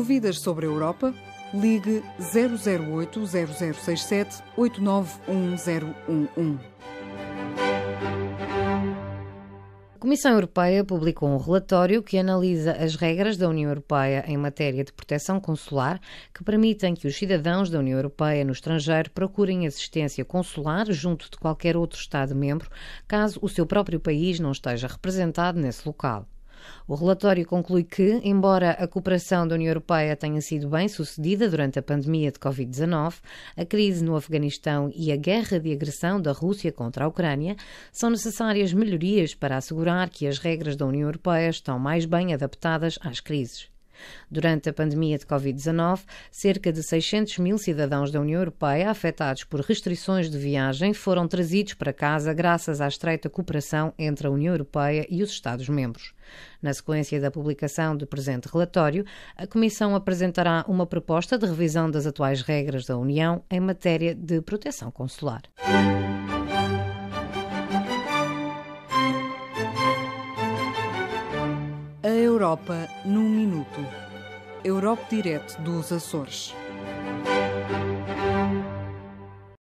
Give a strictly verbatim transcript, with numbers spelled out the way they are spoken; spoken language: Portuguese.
Dúvidas sobre a Europa? Ligue zero zero oito, zero zero seis sete, oito nove um zero um um. A Comissão Europeia publicou um relatório que analisa as regras da União Europeia em matéria de proteção consular que permitem que os cidadãos da União Europeia no estrangeiro procurem assistência consular junto de qualquer outro Estado-membro, caso o seu próprio país não esteja representado nesse local. O relatório conclui que, embora a cooperação da União Europeia tenha sido bem sucedida durante a pandemia de covid dezanove, a crise no Afeganistão e a guerra de agressão da Rússia contra a Ucrânia, são necessárias melhorias para assegurar que as regras da União Europeia estão mais bem adaptadas às crises. Durante a pandemia de covid dezanove, cerca de seiscentos mil cidadãos da União Europeia afetados por restrições de viagem foram trazidos para casa graças à estreita cooperação entre a União Europeia e os Estados-membros. Na sequência da publicação do presente relatório, a Comissão apresentará uma proposta de revisão das atuais regras da União em matéria de proteção consular. A Europa num minuto. Europe Direct dos Açores.